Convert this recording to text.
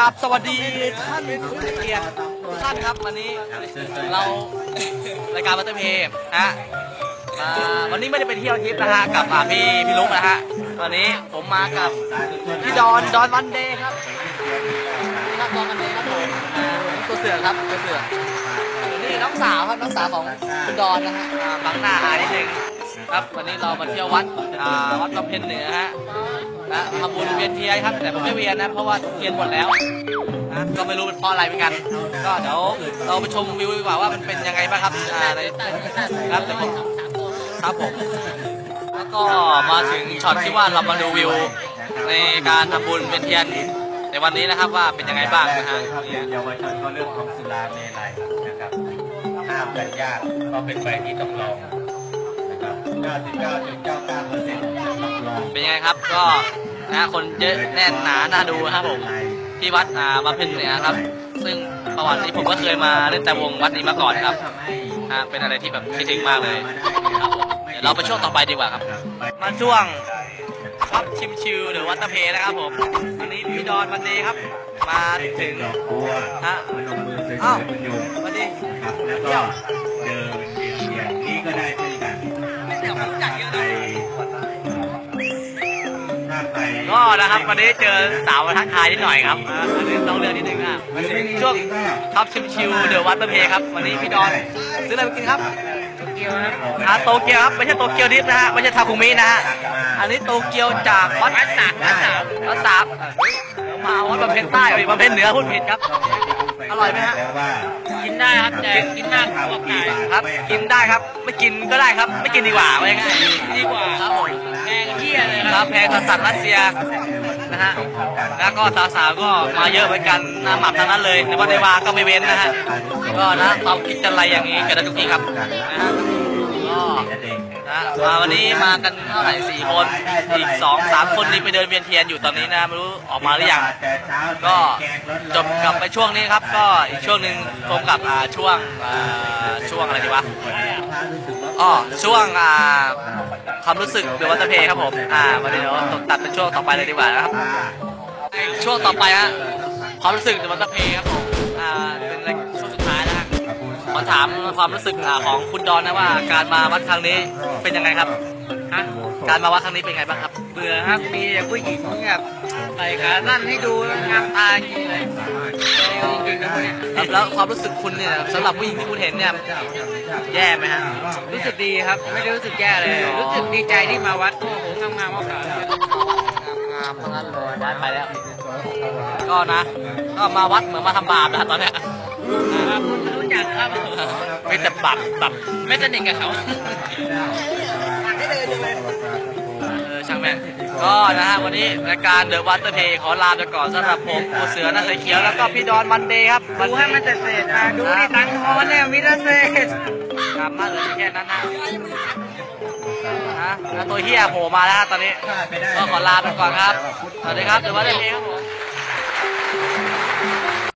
ครับสวัสดีท่านผู้เกียรติทุกท่านครับวันนี้เรารายการบัตเตอร์เพย์นะวันนี้ไม่ได้ไปเที่ยวทิพย์นะฮะกับพี่ลุกนะฮะวันนี้ผมมากับพี่ดอนวันเดย์ครับดอนวันเดย์ครับผมตัวเสือครับตัวเสือนี่น้องสาวครับน้องสาวของคุณดอนนะฮะบังหน้าหายนิดนึงครับวันนี้เรามาเที่ยววัดบำเพ็ญเหนือฮะทำบุญเวียนเทียนครับแต่ผมไม่เวียนนะเพราะว่าเทียนหมดแล้วนะก็ไม่รู้เป็นเพราะอะไรเหมือนกันก็เดี๋ยวเราไปชมวิวดีกว่าว่ามันเป็นยังไงบ้างครับในครับแต่ผมครับผมแล้วก็มาถึงช็อตที่ว่าเรามาดูวิวในการทำบุญเวียนเทียนในวันนี้นะครับว่าเป็นยังไงบ้างนะฮะเยาวชนก็เรื่องของสุราเมลัยนะครับห้ามกันยากก็เป็นไปที่ต้องลองนะครับ 99.99% ต้องลองเป็นยังไงครับก็นะคนเยอะแน่นหนาน่าดูครับผมที่วัดบำเพ็ญเหนือครับซึ่งประวัตินี้ผมก็เคยมาเล่นแต่วงวัดนี้มาก่อนครับเป็นอะไรที่แบบคิดถึงมากเลยครับผมเดี๋ยวเราไปช่วงต่อไปดีกว่าครับมาช่วงครับชิมชิวหรือวัตเพนะครับผมวันนี้พี่ดอนวันนี้ครับมาถึงอ้าววันนี้เที่ยวเดินเที่ยวนี้ก็ได้เช่นกันก็นะครับวันนี้เจอสาวมาทักทายนิดหน่อยครับต้องเลือกนิดนึงนะวันนี้ช่วงครับชิวๆเดอะวัตเพครับวันนี้พี่ดอนซื้ออะไรไปกินครับโตเกียวครับโตเกียวครับไม่ใช่โตเกียวดิฟนะฮะไม่ใช่ทาคุมินะฮะอันนี้โตเกียวจากวัดสามมาวัดบำเพ็ญใต้บำเพ็ญเหนือพูดผิดครับอร่อยไหมฮะกินได้ครับแต่กินมากกว่าไก่ครับกินได้ครับไม่กินก็ได้ครับไม่กินดีกว่าว่าง่ายดีกว่าครับผมแพงเที่ยเลยครับแพงสัตว์รัสเซียนะฮะแล้วก็สาวๆก็มาเยอะเหมือนกันน้ำหมักทั้งนั้นเลยในวัดในวาก็ไม่เว้นนะฮะก็นะความคิดอะไรอย่างนี้เกิดได้ทุกที่ครับนะฮะก็วันนี้มากันเท่าไหร่4 คนอีก2-3 คนนี้ไปเดินเวียนเทียนอยู่ตอนนี้นะไม่รู้ออกมาหรือยังก็จบกับไปช่วงนี้ครับก็อีกช่วงหนึ่งตรงกับช่วงอะไรดีวะช่วงความรู้สึกหรือวัตเพครับผมวันนี้เราตัดเป็นช่วงต่อไปเลยดีกว่านะครับช่วงต่อไปฮะความรู้สึกหรือวัตเพครับผมเป็นช่วงสุดท้ายนะฮะขอถามความรู้สึกของคุณดอนนะว่าการมาวัดครั้งนี้เป็นยังไงครับการมาวัดครั้งนี้เป็นไงบ้างครับเบื่อครับมีแต่ผู้หญิงแบบใส่ขาสั้นให้ดูงามตาจริงเลยจริงๆนะพวกนี้แล้วความรู้สึกคุณเนี่ยสำหรับผู้หญิงที่คุณเห็นเนี่ยแย่ไหมฮะรู้สึกดีครับไม่ได้รู้สึกแย่เลยรู้สึกดีใจที่มาวัดโอ้โหงามๆมากงามทั้งนั้นเลยได้ไปแล้วก็นะก็มาวัดเหมือนมาทำบาปนะตอนนี้รู้จักครับไม่แต่บาปไม่สนิทกับเขาช่างแม่ก็นะฮะวันนี้รายการเดอะวัตเตอร์เพย์ขอลาไปก่อนสำหรับผมปูเสือหน้าใสเขียวแล้วก็พี่ดอนมันเดย์ครับดูให้มันเสร็จดูที่ตังทอนเนี่ยมิตรเซ่ครับมาเลยแค่นั้นนะแล้วตัวเฮียโผล่มาแล้วตอนนี้ก็ขอลาไปก่อนครับสวัสดีครับเดอะวัตเตอร์เพย์ครับผม